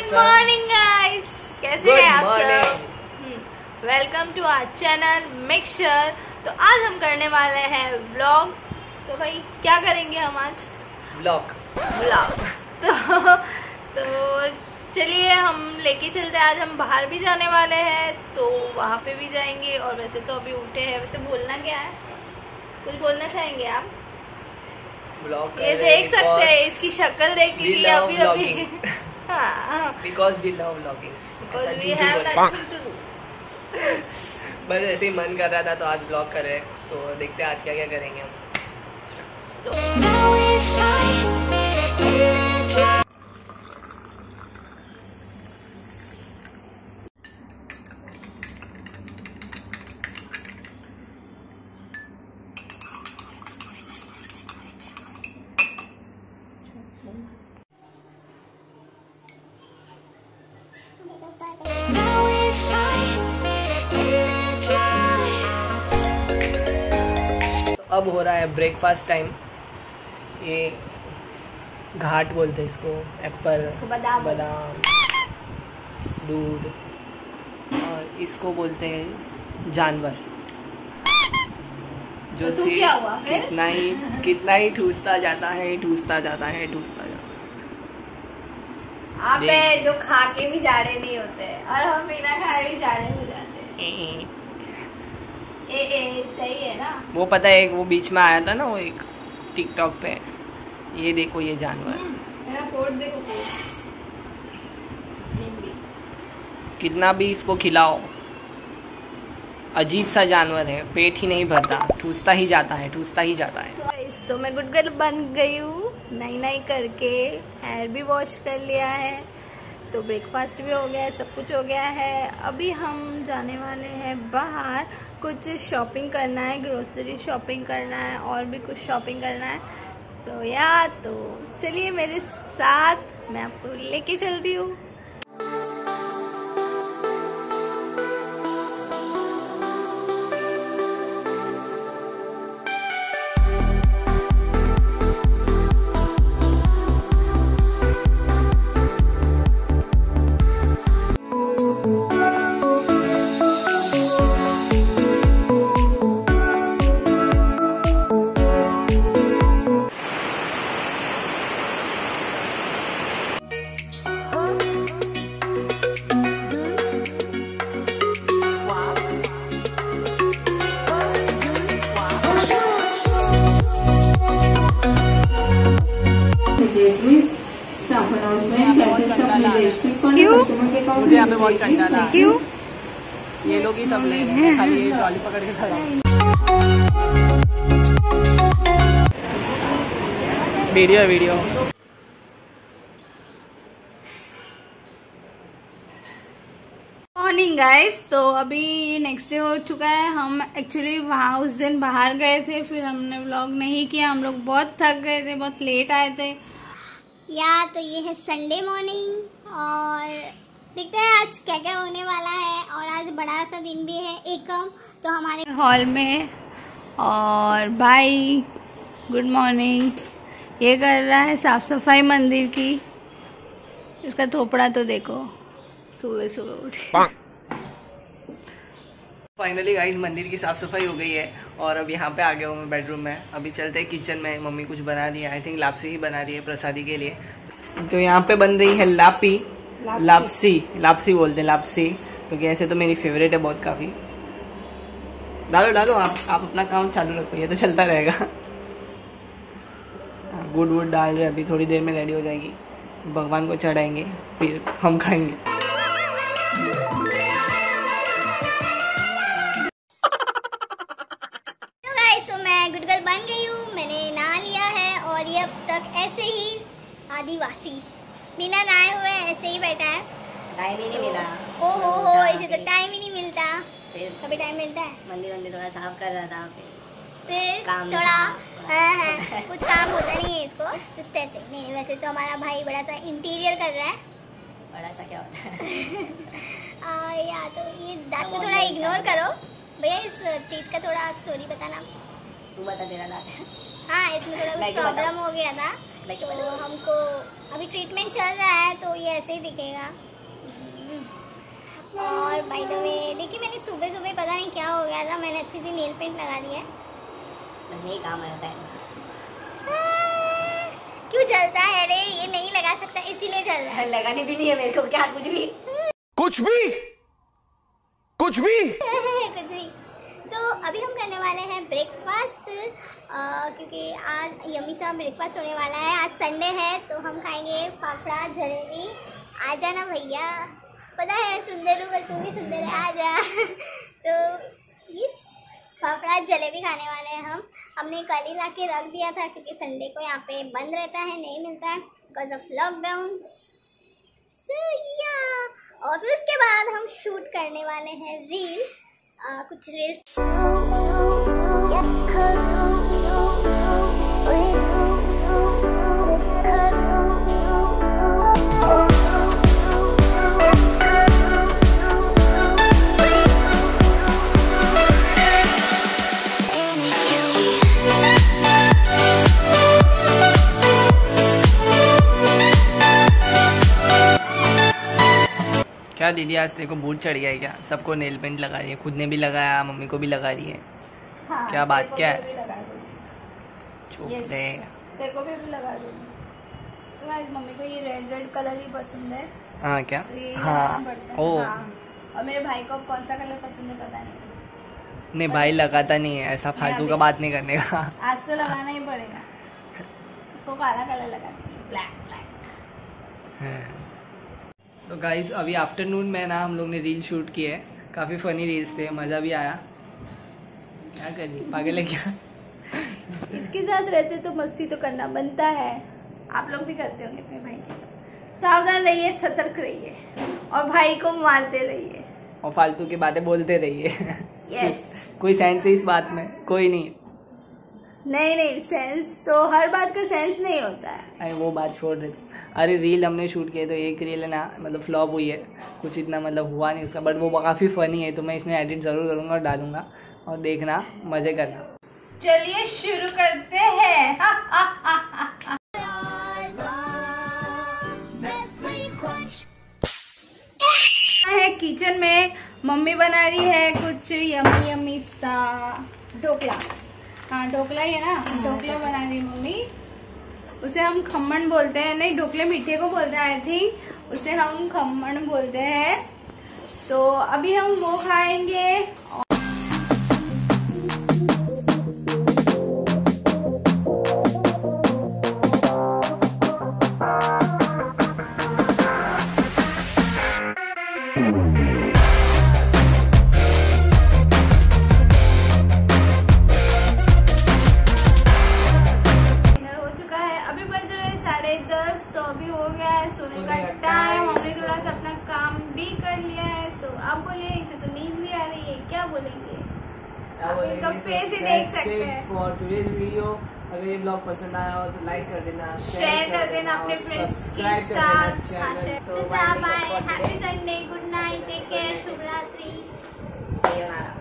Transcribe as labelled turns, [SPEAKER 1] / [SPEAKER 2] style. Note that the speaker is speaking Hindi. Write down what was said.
[SPEAKER 1] मॉर्निंग गाइस, कैसे हैं आप सब। Welcome to our channel Mixture. तो आज हम करने वाले हैं व्लॉग। तो भाई क्या करेंगे हम आज? व्लॉग। तो चलिए हम लेके चलते हैं। आज हम बाहर भी जाने वाले हैं, तो वहाँ पे भी जाएंगे। और वैसे तो अभी उठे हैं, वैसे बोलना क्या है? कुछ बोलना चाहेंगे आप? ये देख सकते हैं, इसकी शक्ल देख लीजिए अभी अभी।
[SPEAKER 2] Because we love vlogging.
[SPEAKER 1] Because we have nothing to do.
[SPEAKER 2] बस ऐसे ही मन कर रहा था तो आज ब्लॉग कर रहे हैं। तो देखते हैं आज क्या क्या करेंगे हम। अब हो रहा है ब्रेकफास्ट टाइम। ये घाट बोलते हैं इसको, एप्पल, बादाम, दूध, और इसको बोलते हैं जानवर। जो
[SPEAKER 1] तो क्या हुआ फिर?
[SPEAKER 2] कितना ही ठूसता जाता है।
[SPEAKER 1] आप है जो खा के भी जाड़े नहीं होते और हम बिना खाए भी जाड़े हो जाते हैं। सही है ना।
[SPEAKER 2] वो पता है, वो बीच में आया था ना, वो एक टिकटॉक पे। ये देखो ये जानवर,
[SPEAKER 1] मेरा कोट देखो।
[SPEAKER 2] कितना भी इसको खिलाओ, अजीब सा जानवर है। पेट ही नहीं भरता, ठूसता ही जाता है।
[SPEAKER 1] तो मैं गुड गर्ल बन गई हूँ, नई करके। हेयर भी वॉश कर लिया है, तो ब्रेकफास्ट भी हो गया है, सब कुछ हो गया है। अभी हम जाने वाले हैं बाहर, कुछ शॉपिंग करना है, ग्रोसरी शॉपिंग करना है, और भी कुछ शॉपिंग करना है। तो चलिए मेरे साथ, मैं आपको लेके चलती हूँ।
[SPEAKER 2] मुझे यहाँ पे बहुत कंटाला। क्यों? ये लोग ही सब ले रहे हैं, खाली ये ट्रॉली पकड़ के खड़ा हूँ। Video
[SPEAKER 1] morning guys. तो अभी नेक्स्ट डे हो चुका है। हम एक्चुअली वहाँ उस दिन बाहर गए थे, फिर हमने व्लॉग नहीं किया। हम लोग बहुत थक गए थे, बहुत लेट आए थे।
[SPEAKER 3] तो ये है संडे मॉर्निंग, और देखते हैं आज क्या क्या होने वाला है। और आज बड़ा सा दिन भी है एकम, तो हमारे
[SPEAKER 1] हॉल में। और भाई गुड मॉर्निंग, ये कर रहा है साफ सफाई मंदिर की। इसका थोपड़ा तो देखो, सुबह उठे।
[SPEAKER 2] फाइनली गाइस मंदिर की साफ सफाई हो गई है, और अब यहाँ पे आ गया हूँ मैं बेडरूम में। अभी चलते हैं किचन में। मम्मी कुछ बना रही है, आई थिंक लापसी ही बना रही है प्रसादी के लिए। तो यहाँ पे बन रही है लापसी बोलते हैं, लापसी, क्योंकि ऐसे तो मेरी फेवरेट है बहुत काफ़ी। डालो आप अपना काम चालू रखो, ये तो चलता रहेगा। गुड़ डाल रहे, अभी थोड़ी देर में रेडी हो जाएगी। भगवान को चढ़ाएंगे, फिर हम खाएंगे।
[SPEAKER 3] आदिवासी बिना नहाए हुए ऐसे ही बैठा है।
[SPEAKER 4] टाइम ही नहीं मिला।
[SPEAKER 3] ओहो, इसे तो टाइम ही नहीं मिलता। फिर कभी टाइम मिलता है?
[SPEAKER 4] मंदिर थोड़ा साफ कर रहा था,
[SPEAKER 3] फिर
[SPEAKER 4] काम
[SPEAKER 3] थोड़ा कुछ काम होता नहीं है इसको, इस ऐसे नहीं। वैसे तो हमारा भाई बड़ा सा इंटीरियर कर रहा है।
[SPEAKER 4] बड़ा सा क्या होता है?
[SPEAKER 3] या तो ये दांत को थोड़ा इग्नोर करो भैया। इस तीत का थोड़ा स्टोरी बताना।
[SPEAKER 4] तू बता, तेरा दांत।
[SPEAKER 3] हाँ, इसमें थोड़ा कुछ प्रॉब्लम हो गया था, तो हमको अभी ट्रीटमेंट चल रहा है, तो ये ऐसे ही दिखेगा। और बाय द वे देखिए, मैंने सुबह सुबह पता नहीं क्या हो गया था, मैंने अच्छी सी नेल पेंट लगा लिया है।
[SPEAKER 4] बस यही काम रहता है।
[SPEAKER 3] क्यों चलता है रे? ये नहीं लगा सकता, इसीलिए चल रहा है।
[SPEAKER 4] लगाने भी नहीं है मेरे को, क्या कुछ भी
[SPEAKER 2] कुछ भी
[SPEAKER 3] कुछ भी। तो अभी हम करने वाले हैं ब्रेकफास्ट, क्योंकि आज यम्मी सा ब्रेकफास्ट होने वाला है। आज संडे है, तो हम खाएंगे फाफड़ा जलेबी। आ जाना भैया, पता है सुंदर हूँ, तू भी सुंदर है, आ जा। तो इस फाफड़ा जलेबी खाने वाले हैं हम। हमने कल ही ला के रख दिया था, क्योंकि संडे को यहाँ पे बंद रहता है, नहीं मिलता है बिकॉज ऑफ लॉकडाउन। और फिर उसके बाद हम शूट करने वाले हैं रील, कुछ रील्स।
[SPEAKER 2] क्या दीदी आज तेरे को भूत चढ़ गया है क्या? सबको नेल पेंट लगा रही है, खुद ने भी लगाया, मम्मी को भी लगा रही है।
[SPEAKER 1] हाँ,
[SPEAKER 2] क्या बात क्या है?
[SPEAKER 1] चुप दे, तेरे को भी लगा दूंगी। तो गाइस मम्मी को ये रेड कलर ही पसंद है।
[SPEAKER 2] हाँ क्या?
[SPEAKER 1] तो
[SPEAKER 2] हाँ ओ
[SPEAKER 1] हाँ। और मेरे भाई को कौन सा कलर पसंद है पता
[SPEAKER 2] नहीं भाई लगाता नहीं है, ऐसा फालतू का बात नहीं करने का।
[SPEAKER 1] आज तो लगाना ही पड़ेगा उसको, काला कलर लगा ब्लैक।
[SPEAKER 2] तो गाइस अभी आफ्टरनून में ना हम लोग ने रील शूट किए, काफ़ी फ़नी रील्स थे, मज़ा भी आया। क्या करिए, पागल है क्या?
[SPEAKER 1] इसके साथ रहते तो मस्ती तो करना बनता है, आप लोग भी करते होंगे अपने भाई के साथ। सावधान रहिए, सतर्क रहिए और भाई को मारते रहिए
[SPEAKER 2] और फालतू की बातें बोलते रहिए।
[SPEAKER 1] यस।
[SPEAKER 2] कोई सेंस है इस बात में? कोई नहीं।
[SPEAKER 1] नहीं, सेंस तो हर बात का सेंस नहीं होता है।
[SPEAKER 2] अरे वो बात छोड़ रही थी। अरे रील हमने शूट किए, तो एक रील है ना मतलब फ्लॉप हुई है, कुछ इतना मतलब हुआ नहीं उसका, बट वो काफ़ी फ़नी है, तो मैं इसमें एडिट ज़रूर करूँगा और डालूँगा, और देखना, मज़े करना।
[SPEAKER 1] चलिए शुरू करते हैं। है किचन में, मम्मी बना रही है कुछ यम्मी यम्मी सा ढोकला। हाँ ढोकला ही है ना, ढोकला बना रही मम्मी। उसे हम खम्मन बोलते हैं, नहीं ढोकले मीठे को बोलते हैं आई थिंक, उसे हम खम्मन बोलते हैं। तो अभी हम वो खाएंगे। तो अभी हो गया है सोने का टाइम, हमने थोड़ा सा अपना काम भी कर लिया है। सो आप बोलिए, इसे तो नींद भी आ रही है, क्या बोलेंगे? आप फेस ही देख सकते हैं।
[SPEAKER 2] फॉर टुडेज वीडियो, अगर ये ब्लॉग पसंद आया हो तो लाइक कर देना,
[SPEAKER 1] शेयर कर देना अपने फ्रेंड्स के साथ। Bye, happy Sunday, good night, take care, शुभ रात्रि।